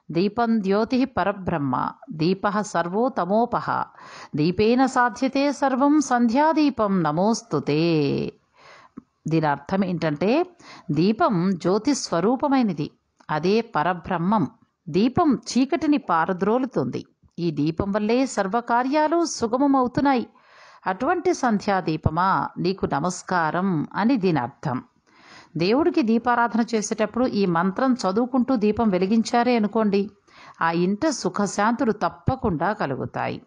దీపం జ్యోతి పరబ్రహ్మ, దీప సర్వోతమోపహ, దీపేన సాధ్యతే సర్వం సంధ్యాదీపం నమోస్తుతే. దీని అర్థం ఏంటంటే దీపం జ్యోతి స్వరూపమైనది, అదే పరబ్రహ్మం. దీపం చీకటిని పారద్రోలుతుంది. ఈ దీపం వల్లే సర్వకార్యాలు సుగమమవుతున్నాయి. అటువంటి సంధ్యాదీపమా నీకు నమస్కారం అని దీని అర్థం. దేవుడికి దీపారాధన చేసేటప్పుడు ఈ మంత్రం చదువుకుంటూ దీపం వెలిగించారే అనుకోండి, ఆ ఇంట సుఖశాంతులు తప్పకుండా కలుగుతాయి.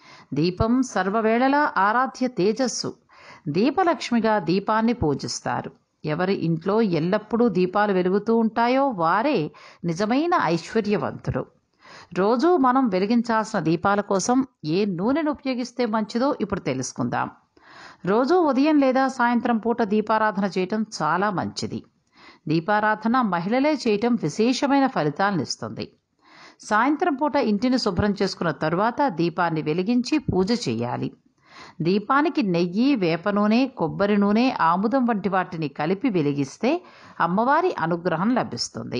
దీపం సర్వవేళలా ఆరాధ్య తేజస్సు. దీపలక్ష్మిగా దీపాన్ని పూజిస్తారు. ఎవరి ఇంట్లో ఎల్లప్పుడూ దీపాలు వెలుగుతూ ఉంటాయో వారే నిజమైన ఐశ్వర్యవంతులు. రోజూ మనం వెలిగించాల్సిన దీపాల కోసం ఏ నూనెను ఉపయోగిస్తే మంచిదో ఇప్పుడు తెలుసుకుందాం. రోజూ ఉదయం లేదా సాయంత్రం పూట దీపారాధన చేయటం చాలా మంచిది. దీపారాధన మహిళలే చేయటం విశేషమైన ఫలితాలను ఇస్తుంది. సాయంత్రం పూట ఇంటిని శుభ్రం చేసుకున్న తరువాత దీపాన్ని వెలిగించి పూజ చేయాలి. దీపానికి నెయ్యి, వేప నూనె, కొబ్బరి నూనె, ఆముదం వంటి వాటిని కలిపి వెలిగిస్తే అమ్మవారి అనుగ్రహం లభిస్తుంది.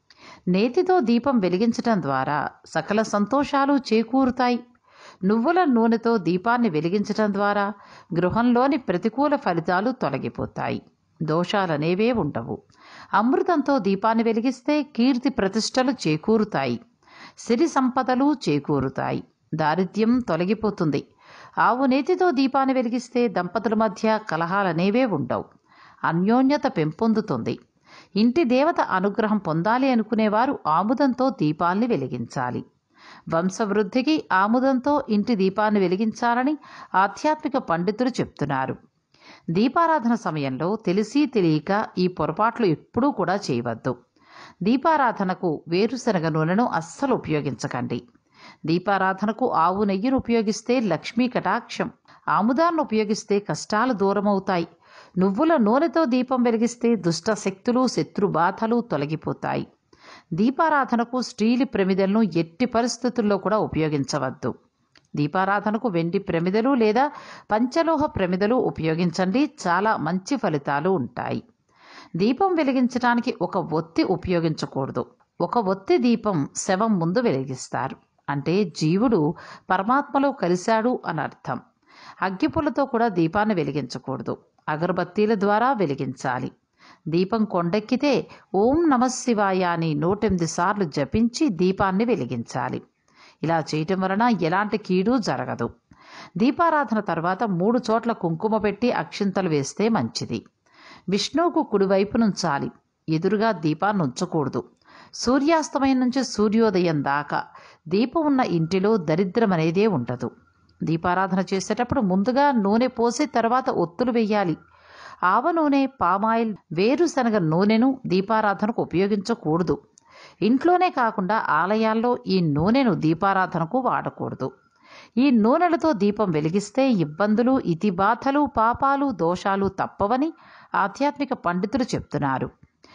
నేతితో దీపం వెలిగించటం ద్వారా సకల సంతోషాలు చేకూరుతాయి. నువ్వుల నూనెతో దీపాన్ని వెలిగించటం ద్వారా గృహంలోని ప్రతికూల ఫలితాలు తొలగిపోతాయి. దోషాలనేవే ఉండవు. అమృతంతో దీపాన్ని వెలిగిస్తే కీర్తి ప్రతిష్టలు చేకూరుతాయి. సిరి సంపదలు చేకూరుతాయి. దారిద్ర్యం తొలగిపోతుంది. ఆవు నేతితో దీపాన్ని వెలిగిస్తే దంపతుల మధ్య కలహాలనేవే ఉండవు. అన్యోన్యత పెంపొందుతుంది. ఇంటి దేవత అనుగ్రహం పొందాలి అనుకునేవారు ఆముదంతో దీపాల్ని వెలిగించాలి. వంశవృద్ధికి ఆముదంతో ఇంటి దీపాన్ని వెలిగించాలని ఆధ్యాత్మిక పండితులు చెప్తున్నారు. దీపారాధన సమయంలో తెలిసి తెలియక ఈ పొరపాట్లు ఎప్పుడూ కూడా చేయవద్దు. దీపారాధనకు వేరుశనగ నూనెను అస్సలు ఉపయోగించకండి. దీపారాధనకు ఆవు నెయ్యిని ఉపయోగిస్తే లక్ష్మీ కటాక్షం, ఆముదాన్ని ఉపయోగిస్తే కష్టాలు దూరమవుతాయి. నువ్వుల నూనెతో దీపం వెలిగిస్తే దుష్ట శక్తులు, శత్రుబాధలు తొలగిపోతాయి. దీపారాధనకు స్టీలు ప్రమిదలను ఎట్టి పరిస్థితుల్లో కూడా ఉపయోగించవద్దు. దీపారాధనకు వెండి ప్రమిదలు లేదా పంచలోహ ప్రమిదలు ఉపయోగించండి. చాలా మంచి ఫలితాలు ఉంటాయి. దీపం వెలిగించడానికి ఒక ఒత్తి ఉపయోగించకూడదు. ఒక ఒత్తి దీపం శవం ముందు వెలిగిస్తారు. అంటే జీవుడు పరమాత్మలో కలిశాడు అని అర్థం. అగ్గిపుల్లతో కూడా దీపాన్ని వెలిగించకూడదు. అగరబత్తీల ద్వారా వెలిగించాలి. దీపం కొండెక్కితే ఓం నమఃశివాయ అని 108 సార్లు జపించి దీపాన్ని వెలిగించాలి. ఇలా చేయటం వలన ఎలాంటి కీడు జరగదు. దీపారాధన తర్వాత 3 చోట్ల కుంకుమ పెట్టి అక్షింతలు వేస్తే మంచిది. విష్ణువుకు కుడివైపు నుంచాలి. ఎదురుగా దీపాన్ని ఉంచకూడదు. సూర్యాస్తమయం నుంచి సూర్యోదయం దాకా దీపం ఉన్న ఇంటిలో దరిద్రం అనేదే ఉండదు. దీపారాధన చేసేటప్పుడు ముందుగా నూనె పోసి తర్వాత ఒత్తులు వేయాలి. ఆవ నూనె, పామాయిల్, వేరుశనగ నూనెను దీపారాధనకు ఉపయోగించకూడదు. ఇంట్లోనే కాకుండా ఆలయాల్లో ఈ నూనెను దీపారాధనకు వాడకూడదు. ఈ నూనెలతో దీపం వెలిగిస్తే ఇబ్బందులు, ఇతిబాధలు, పాపాలు, దోషాలు తప్పవని ఆధ్యాత్మిక పండితులు చెప్తున్నారు.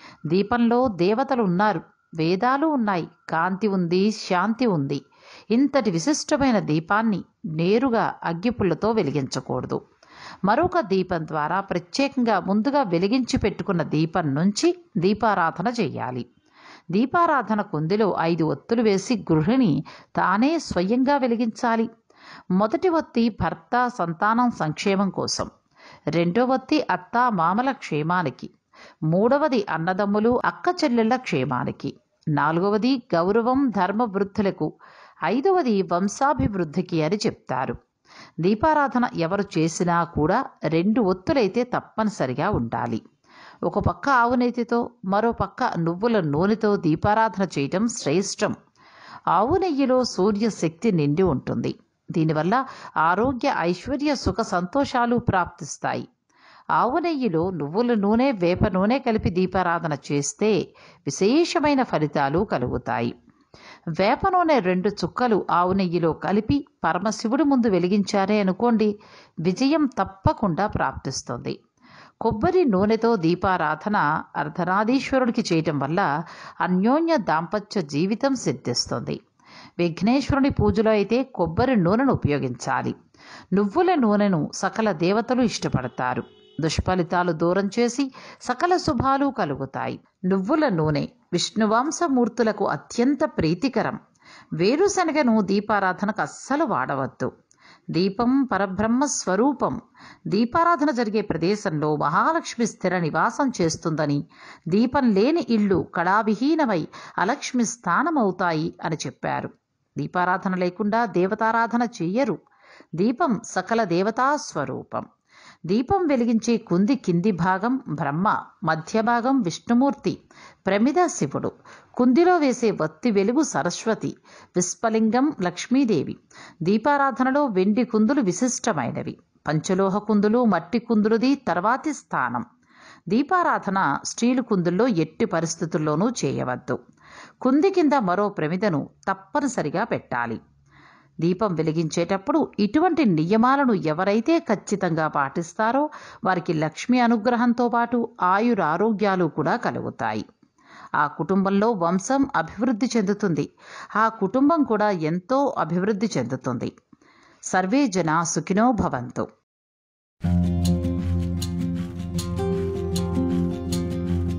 దీపంలో దేవతలు ఉన్నారు, వేదాలు ఉన్నాయి, కాంతి ఉంది, శాంతి ఉంది. ఇంతటి విశిష్టమైన దీపాన్ని నేరుగా అగ్గిపుల్లతో వెలిగించకూడదు. మరొక దీపం ద్వారా ప్రత్యేకంగా ముందుగా వెలిగించి పెట్టుకున్న దీపం నుంచి దీపారాధన చేయాలి. దీపారాధన కుందిలో 5 ఒత్తులు వేసి గృహిణి తానే స్వయంగా వెలిగించాలి. మొదటి ఒత్తి భర్త, సంతానం సంక్షేమం కోసం. రెండో ఒత్తి అత్త, మామల క్షేమానికి. మూడవది అన్నదమ్ములు, అక్క చెల్లెళ్ల క్షేమానికి. నాలుగవది గౌరవం, ధర్మ వృద్ధులకు. 5వది వంశాభివృద్ధికి అని చెప్తారు. దీపారాధన ఎవరు చేసినా కూడా 2 ఒత్తులైతే తప్పనిసరిగా ఉండాలి. ఒక పక్క ఆవు నెయ్యితో, మరో పక్క నువ్వుల నూనెతో దీపారాధన చేయటం శ్రేష్టం. ఆవు నెయ్యిలో సూర్యశక్తి నిండి ఉంటుంది. దీనివల్ల ఆరోగ్య, ఐశ్వర్య, సుఖ సంతోషాలు ప్రాప్తిస్తాయి. ఆవు నెయ్యిలో నువ్వుల నూనె, వేప నూనె కలిపి దీపారాధన చేస్తే విశేషమైన ఫలితాలు కలుగుతాయి. వేప నూనె 2 చుక్కలు ఆవు నెయ్యిలో కలిపి పరమశివుడి ముందు వెలిగించారే అనుకోండి, విజయం తప్పకుండా ప్రాప్తిస్తుంది. కొబ్బరి నూనెతో దీపారాధన అర్ధనారీశ్వరుడికి చేయటం వల్ల అన్యోన్య దాంపత్య జీవితం సిద్ధిస్తుంది. విఘ్నేశ్వరుని పూజలో అయితే కొబ్బరి నూనెను ఉపయోగించాలి. నువ్వుల నూనెను సకల దేవతలు ఇష్టపడతారు. దుష్ఫలితాలు దూరం చేసి సకల శుభాలు కలుగుతాయి. నువ్వుల నూనె విష్ణువంశమూర్తులకు అత్యంత ప్రీతికరం. వేరుశనగను దీపారాధనకు అస్సలు వాడవద్దు. దీపం పరబ్రహ్మ స్వరూపం. దీపారాధన జరిగే ప్రదేశంలో మహాలక్ష్మి స్థిర నివాసం చేస్తుందని, దీపం లేని ఇళ్ళు కళావిహీనమై అలక్ష్మి స్థానమవుతాయి అని చెప్పారు. దీపారాధన లేకుండా దేవతారాధన చెయ్యరు. దీపం సకల దేవతా స్వరూపం. దీపం వెలిగించే కుంది కింది భాగం బ్రహ్మ, మధ్య భాగం విష్ణుమూర్తి, ప్రమిద శివుడు, కుందిలో వేసే వత్తి వెలుగు సరస్వతి, విస్ఫలింగం లక్ష్మీదేవి. దీపారాధనలో వెండి కుందులు విశిష్టమైనవి. పంచలోహ కుందులు, మట్టి కుందులుది తర్వాతి స్థానం. దీపారాధన స్టీలు కుందుల్లో ఎట్టి పరిస్థితుల్లోనూ చేయవద్దు. కుంది కింద మరో ప్రమిదను తప్పనిసరిగా పెట్టాలి. దీపం వెలిగించేటప్పుడు ఇటువంటి నియమాలను ఎవరైతే ఖచ్చితంగా పాటిస్తారో వారికి లక్ష్మి అనుగ్రహంతో పాటు ఆయురారోగ్యాలు కూడా కలుగుతాయి. ఆ కుటుంబంలో వంశం అభివృద్ధి చెందుతుంది. ఆ కుటుంబం కూడా ఎంతో అభివృద్ధి చెందుతుంది. సర్వే జనా సుఖినో భవంతు.